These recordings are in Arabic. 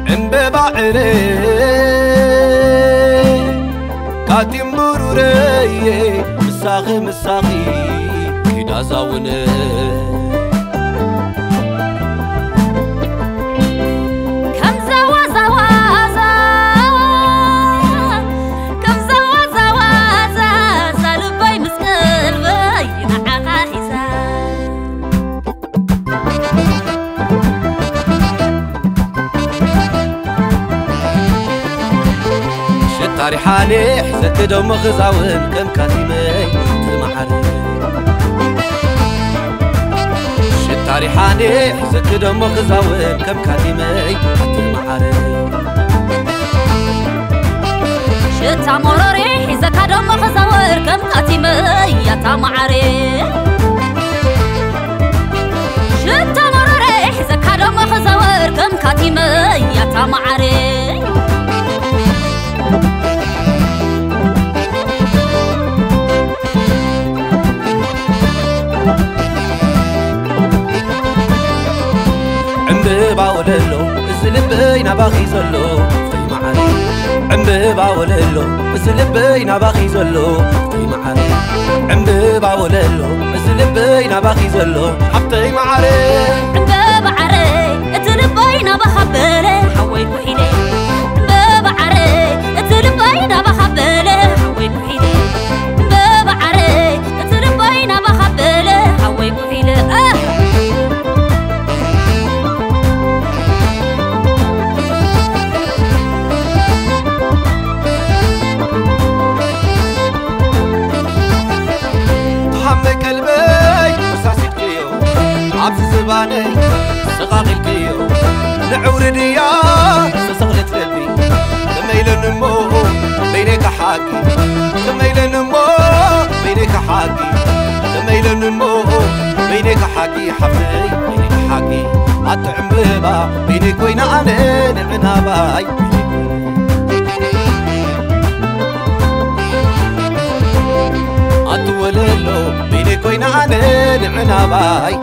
بعري كاتم بروري مساخي كدا زاونه تاريحاني حزت دم خزاون كم كاتمي تمعري شت تاريحاني حزت دم خزاون كم كاتمي تمعري شت عمرري حزت دم خزاون كم كاتمي تمعري شت عمرري حزت دم خزاون كم كاتمي تمعري باوللو الزلبينا باخي زلو في معاني عمبي باوللو الزلبينا باخي زلو في معاني عمبي باوللو الزلبينا باخي زلو حبتي معاري عمبي بعري الزلبينا بخبله حوي كحيلي عمبي بعري الزلبينا بخبله حوي كحيلي عمبي بعري الزلبينا بخبله حوي كحيلي زباني سقاقي الكيو نعورديا سسغلت قلبي كميل نمو بينك حاكي كميل نمو بينك حاكي كميل نمو بينك حاكي حفي بينك حاكي أطعم بيبا بينك وين أنا نعنا باي أطوللو بينك وين أنا نعنا باي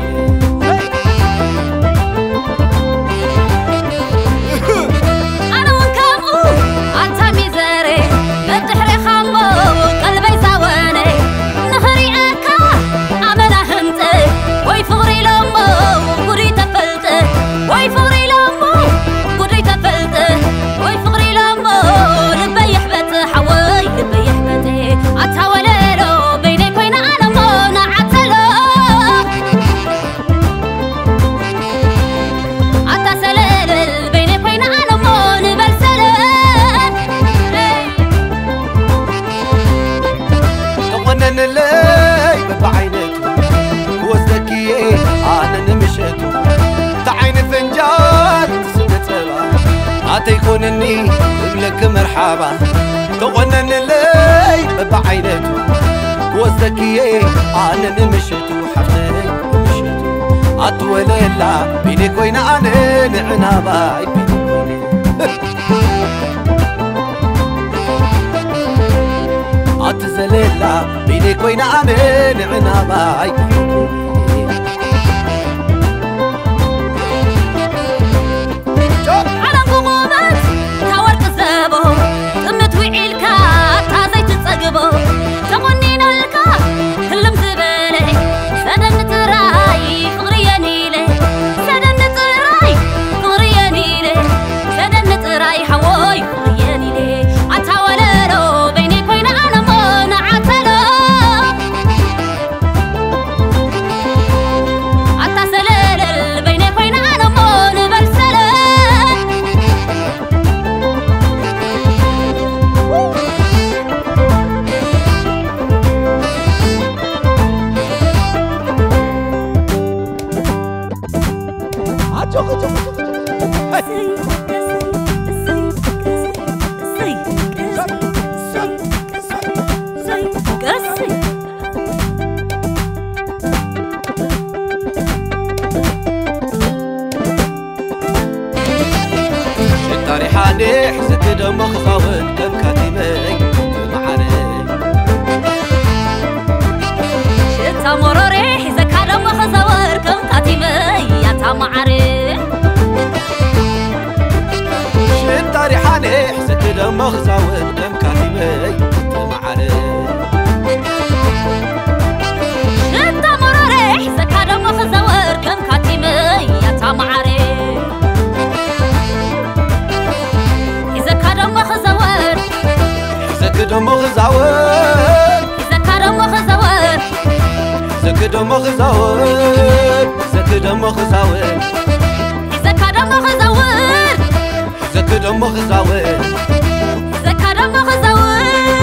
تيكونني لك مرحبا تغنن اللي بعينته وزكيه انا نمشتو حفتي مشتو اطول لا بينك وين انا نعنا باي اتزللا بينك وين انا نعنا باي حزت دم خزاون كم كاتمي معاني شتا مروري حزك دم خزاون كم كاتمي يا تمعري خزاول كم كاتبي تمعري شتا مراري زكا دم خزاول كم كاتبي يا تمعري زكا دم خزاول زكا دم خزاول زكا دم خزاول زكا دم خزاول زكا دم خزاول زكا دم خزاول زكا دم خزاول زكا دم خزاول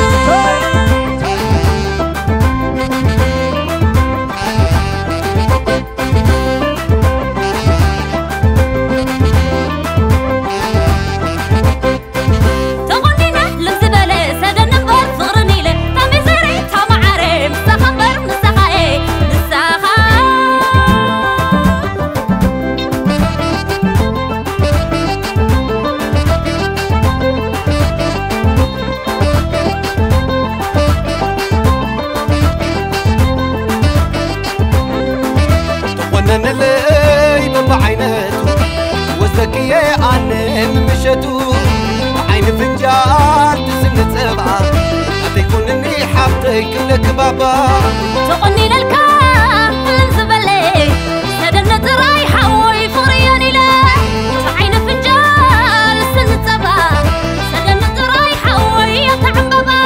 نلي ببعينتو وزكية عنهم مشتو عين فنجان تسن تبعا أتيكون اني حبتك لك بابا تغني للكام لنزبلي سدنت رايحة ويفرياني له عين فنجان سن تبعا سدنت رايحة ويطعم بابا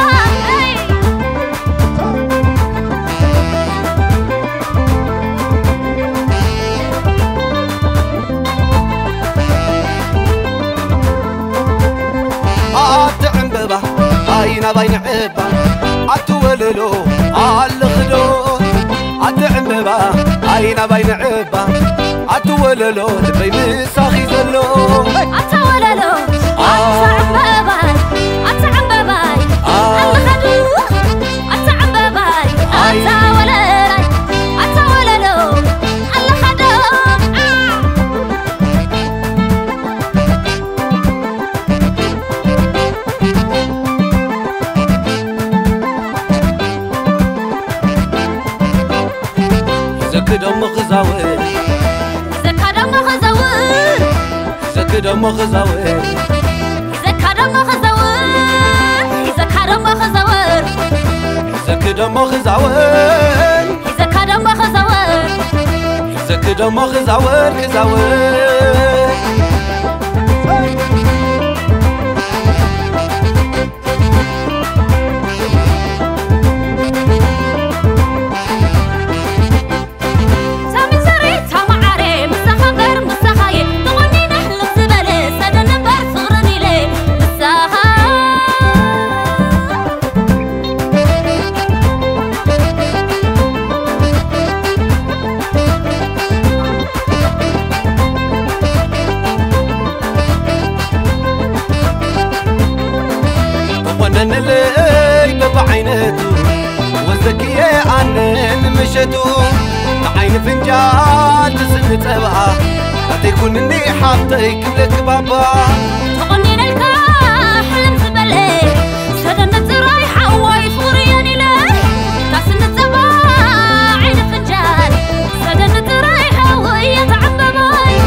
عينا بين عبا عتوللو عالخدو عتعمبا عينا بين عبا عتوللو لبي مساخي زلو عتوللو عتعمبا عتعمبا الخدو عتعمبا عتوللو عتوللو الخدو زكا دم خزاول زكا دم خزاول زكا دم خزاول زكا دم خزاول زكا دم خزاول زكا دم خزاول زكا دم خزاول زكا دم خزاول خزاول نلي ببعينتو وزكية عنن مشتو عين فنجان تسن تبعا أتيكون اني حاطيك لك بابا تغني للكاح لمزبلي سدنت رايحة ويفورياني له تاسن تبعا عين فنجان سدنت رايحة ويطعم باباي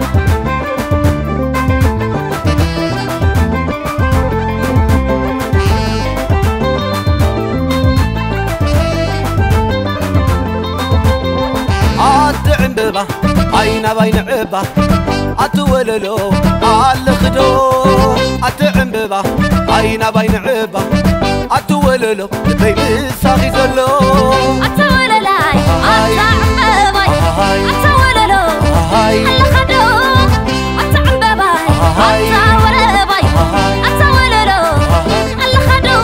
عتعمبا عينا بين عبا عتوللو عالخدو عتعمبا عينا بين عبا عتوللو لبي مساخي زلو عتوللاي عتعمباي عتوللو الخدو عتعمباي عتوللاي عتوللو الخدو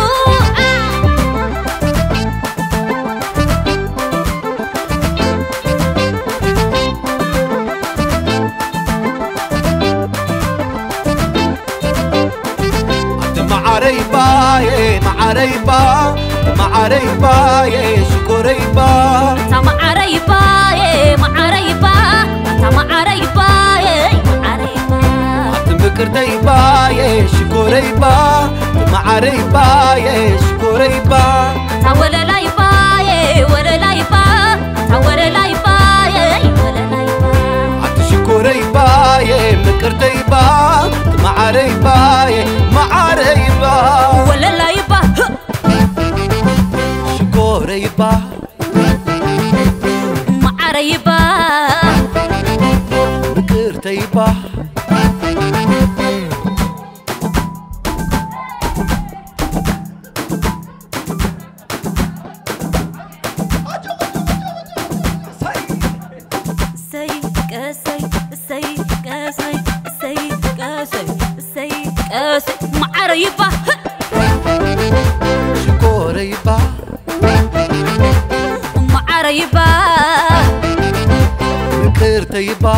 معريبا معريبا معريبا يا شكريبا معريبا معريبا معريبا معريبا مكرتيبا يا شكريبا معريبا يا شكريبا ولا لايبا ولا لايبا ولا لايبا ولا لايبا عتشكريبا يا مكرتيبا معريبا معريبا معريبا معريبا بكر تيبا معريبا شكوريبا معريبا بكر تيبا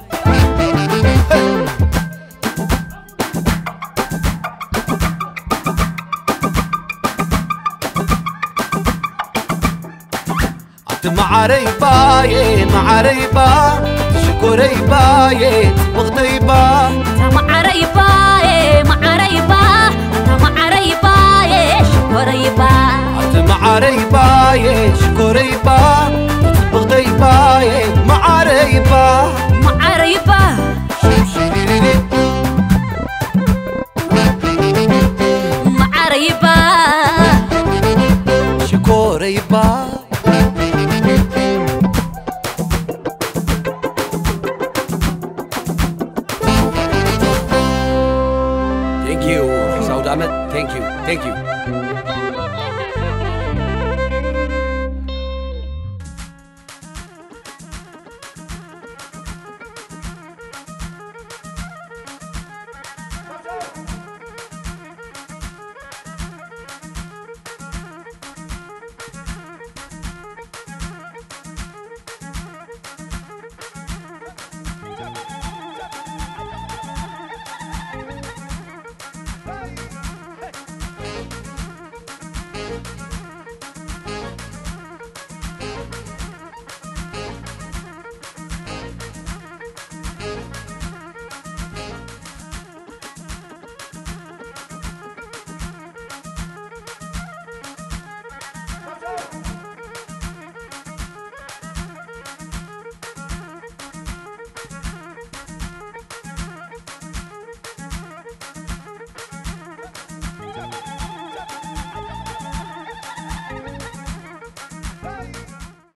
معريبا يا معريبا شكوريبا يا مغطيبا معريبا يا معريبا معريبا يا شكوريبا معريبا يا شكوريبا مغطيبا يا معريبا معريبا معريبا شكوريبا Thank you, Saud Ahmed. Thank you.